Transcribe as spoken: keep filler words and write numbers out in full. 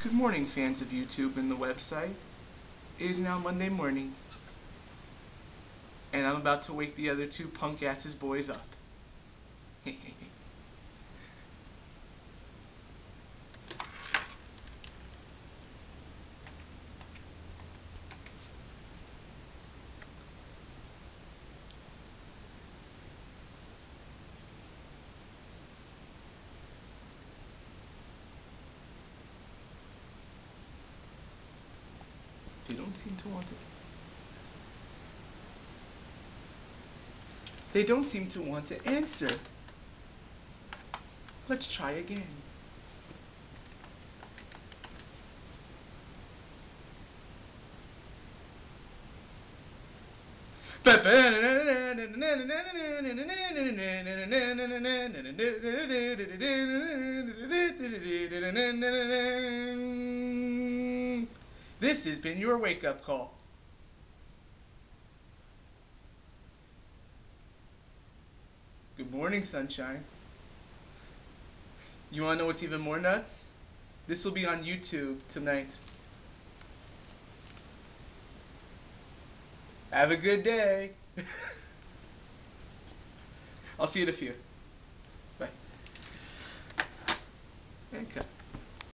Good morning, fans of YouTube and the website. It is now Monday morning, and I'm about to wake the other two punk asses boys up. They don't seem to want to. They don't seem to want to answer. Let's try again. This has been your wake-up call. Good morning, sunshine. You wanna know what's even more nuts? This will be on YouTube tonight. Have a good day. I'll see you in a few. Bye. And cut.